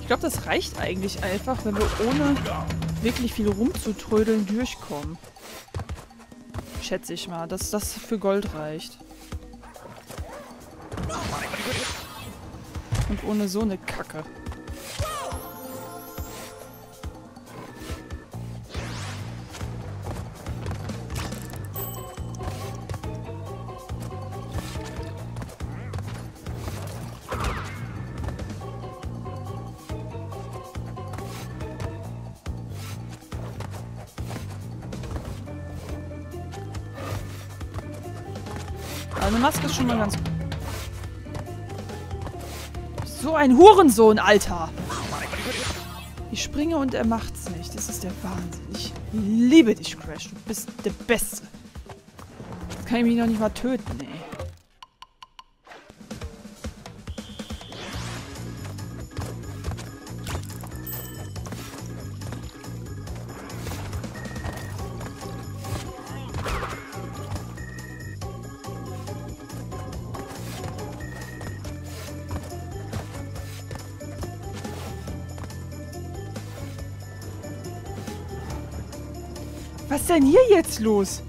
Ich glaube, das reicht eigentlich einfach, wenn wir ohne wirklich viel rumzutrödeln durchkommen. Schätze ich mal, dass das für Gold reicht. Und ohne so eine Kacke. Eine Maske ist schon mal ganz... So ein Hurensohn, Alter! Ich springe und er macht's nicht. Das ist der Wahnsinn. Ich liebe dich, Crash. Du bist der Beste. Jetzt kann ich mich noch nicht mal töten, ey. Was ist denn hier jetzt los?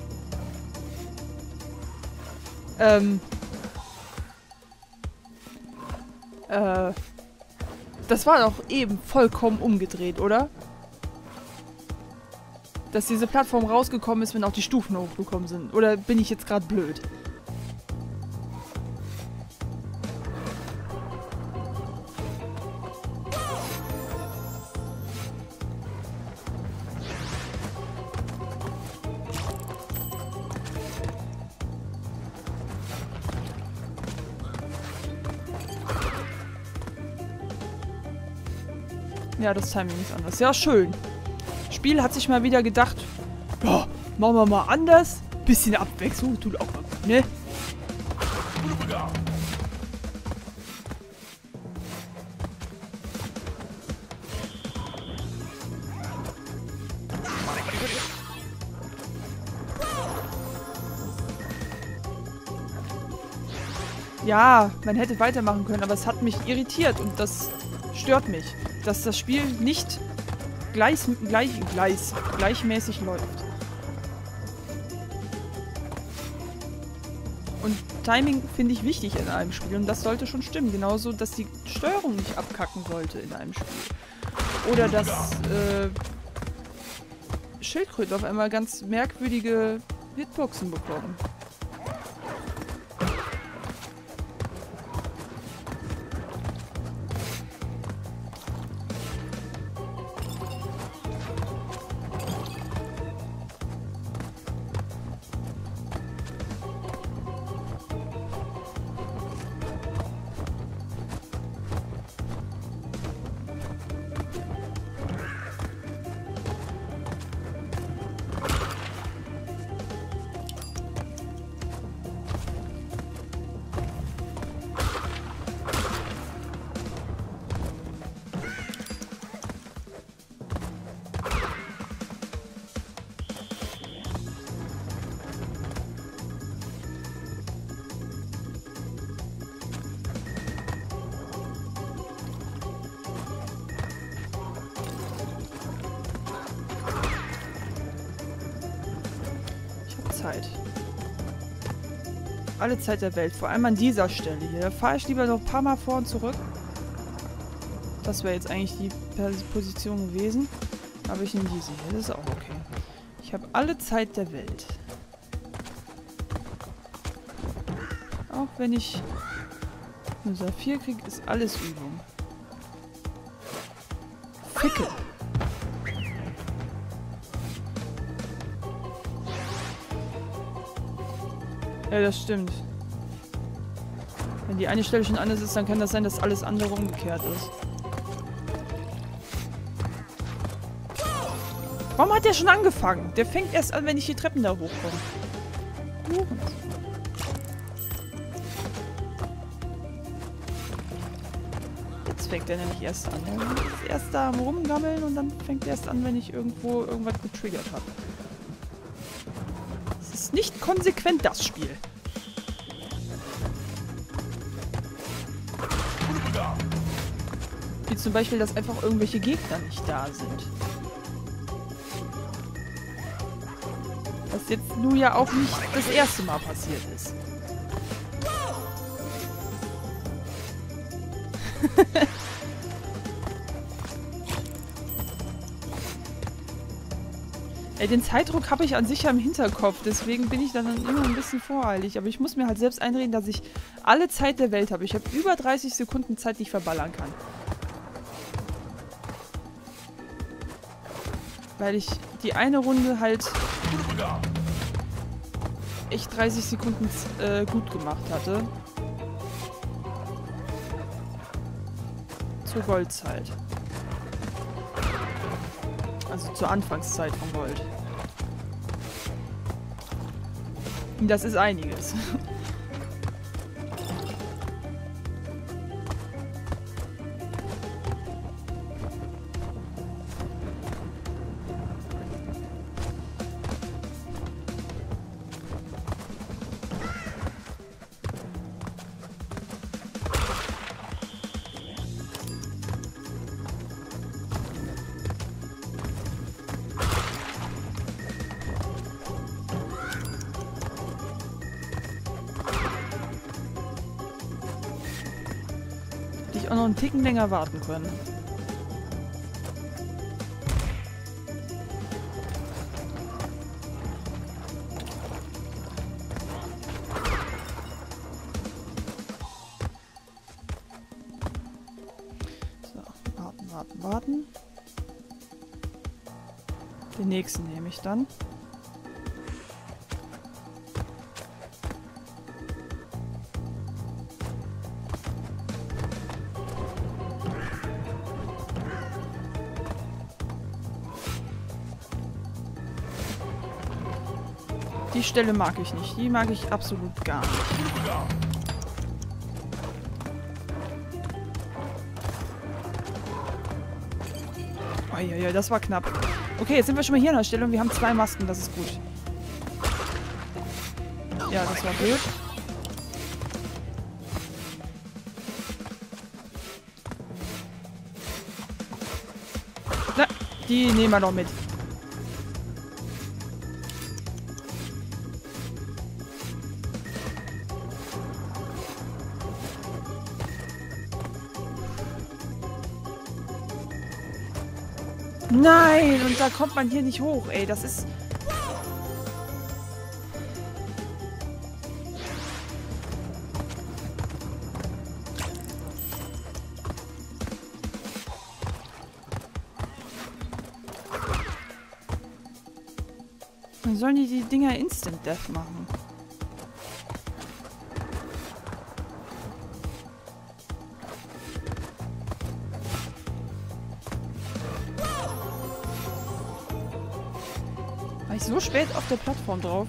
Das war doch eben vollkommen umgedreht, oder? Dass diese Plattform rausgekommen ist, wenn auch die Stufen hochgekommen sind. Oder bin ich jetzt gerade blöd? Ja, das Timing ist anders. Ja, schön. Spiel hat sich mal wieder gedacht, ja, machen wir mal anders. Bisschen Abwechslung tut auch mal gut, ne? Ja, man hätte weitermachen können, aber es hat mich irritiert und das stört mich, dass das Spiel nicht gleichmäßig läuft. Und Timing finde ich wichtig in einem Spiel und das sollte schon stimmen. Genauso, dass die Steuerung nicht abkacken sollte in einem Spiel. Oder dass Schildkröten auf einmal ganz merkwürdige Hitboxen bekommen. Zeit. Alle Zeit der Welt. Vor allem an dieser Stelle hier. Da fahre ich lieber noch ein paar Mal vor und zurück. Das wäre jetzt eigentlich die Position gewesen. Aber ich nehme diese hier. Das ist auch okay. Ich habe alle Zeit der Welt. Auch wenn ich nur Saphir kriege, ist alles Übung. Ficke. Ja, das stimmt. Wenn die eine Stelle schon anders ist, dann kann das sein, dass alles andere umgekehrt ist. Warum hat der schon angefangen? Der fängt erst an, wenn ich die Treppen da hochkomme. Jetzt fängt er nämlich erst an. Er ist erst da am Rumgammeln und dann fängt er erst an, wenn ich irgendwo irgendwas getriggert habe. Es ist nicht konsequent, das Spiel. Wie zum Beispiel, dass einfach irgendwelche Gegner nicht da sind. Was jetzt nun ja auch nicht das erste Mal passiert ist. Ey, den Zeitdruck habe ich an sich ja im Hinterkopf, deswegen bin ich dann immer ein bisschen voreilig. Aber ich muss mir halt selbst einreden, dass ich alle Zeit der Welt habe. Ich habe über 30 Sekunden Zeit, die ich verballern kann. Weil ich die eine Runde halt echt 30 Sekunden gut gemacht hatte. Zur Goldzeit. Also zur Anfangszeit von Gold. Und das ist einiges. Auch noch einen Ticken länger warten können. So, warten. Den nächsten nehme ich dann. Die Stelle mag ich nicht. Die mag ich absolut gar nicht. Oh, ja, das war knapp. Okay, jetzt sind wir schon mal hier an der Stelle und wir haben 2 Masken. Das ist gut. Ja, das war blöd. Na, die nehmen wir noch mit. Nein, und da kommt man hier nicht hoch, ey. Das ist... Dann sollen die Dinger Instant Death machen. War ich so spät auf der Plattform drauf?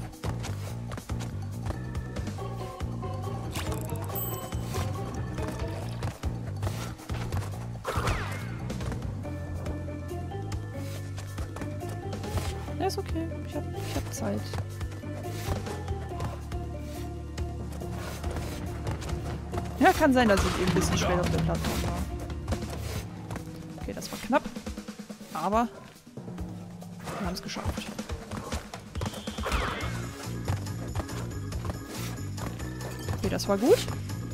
Ja, ist okay. Ich hab Zeit. Ja, kann sein, dass ich eben ein bisschen spät auf der Plattform war. Okay, das war knapp. Aber wir haben es geschafft. Okay, das war gut.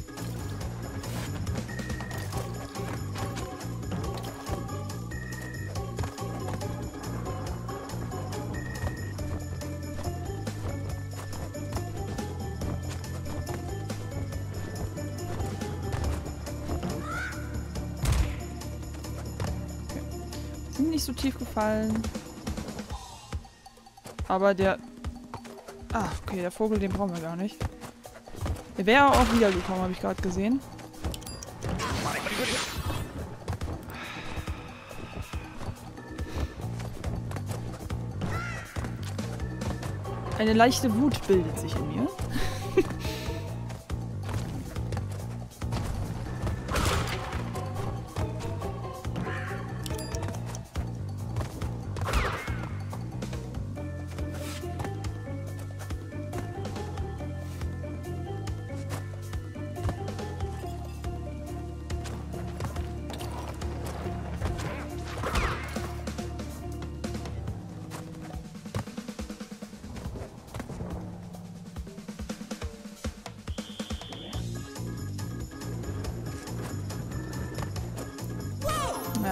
Sind nicht so tief gefallen. Aber der... Ah, okay, der Vogel, den brauchen wir gar nicht. Der wäre auch wiedergekommen, habe ich gerade gesehen. Eine leichte Wut bildet sich in mir.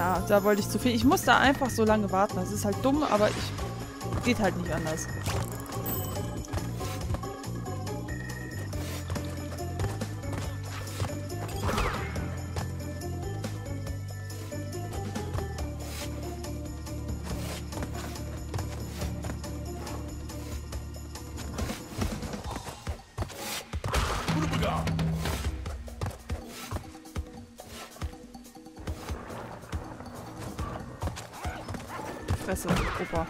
Ja, da wollte ich zu viel. Ich muss da einfach so lange warten. Das ist halt dumm, aber geht halt nicht anders. Fresse, Opa.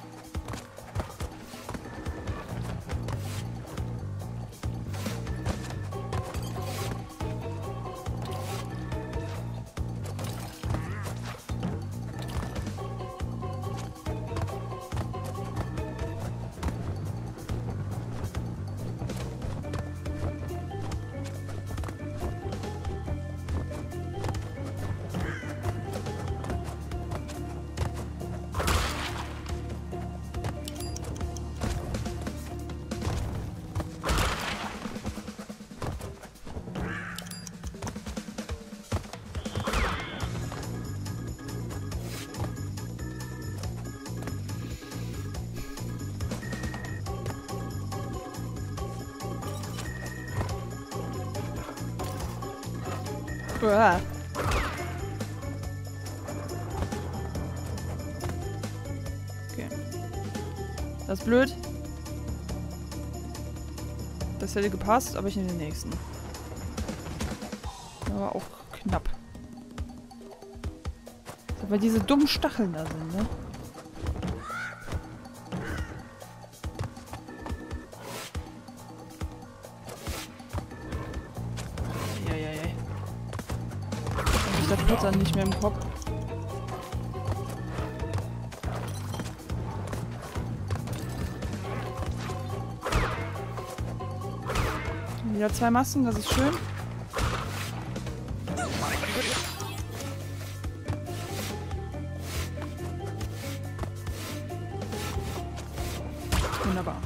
Uah. Okay. Das ist blöd. Das hätte gepasst, aber ich nehme den nächsten. Aber auch knapp. So, weil diese dummen Stacheln da sind, ne? Der Putzer nicht mehr im Kopf. Wieder 2 Masken, das ist schön. Wunderbar.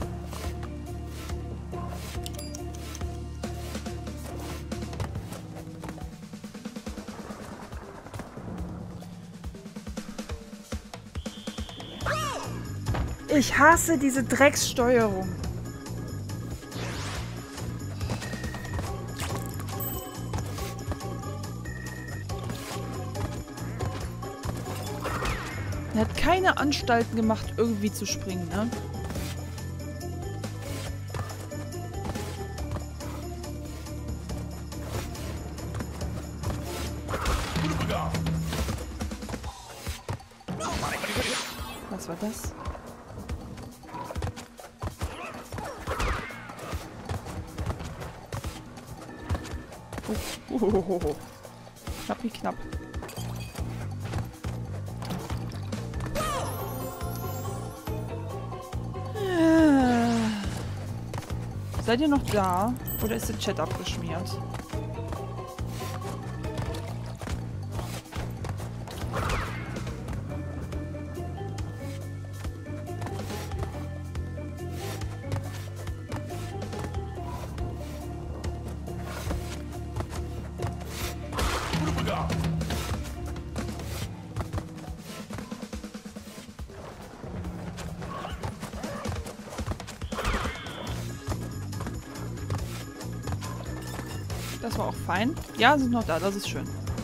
Ich hasse diese Dreckssteuerung. Er hat keine Anstalten gemacht, irgendwie zu springen, ne? Was war das? Knapp wie knapp. Seid ihr noch da? Oder ist der Chat abgeschmiert? Das war auch fein. Ja, sind noch da. Das ist schön.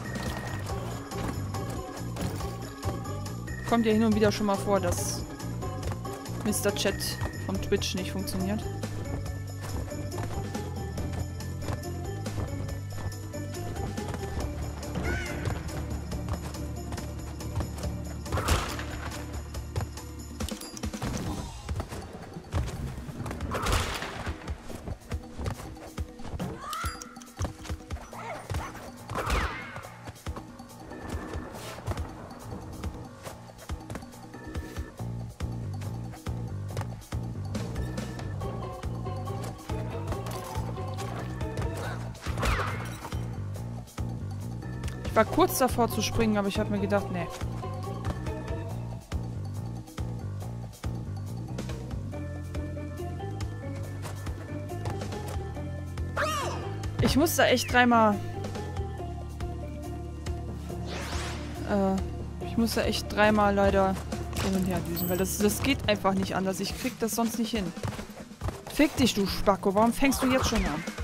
Kommt ja hin und wieder schon mal vor, dass Mr. Chat von Twitch nicht funktioniert. Ich war kurz davor zu springen, aber ich habe mir gedacht, nee. Ich muss da echt dreimal Ich muss da echt dreimal leider hin und her düsen, weil das geht einfach nicht anders. Ich krieg das sonst nicht hin. Fick dich, du Spacko. Warum fängst du jetzt schon an?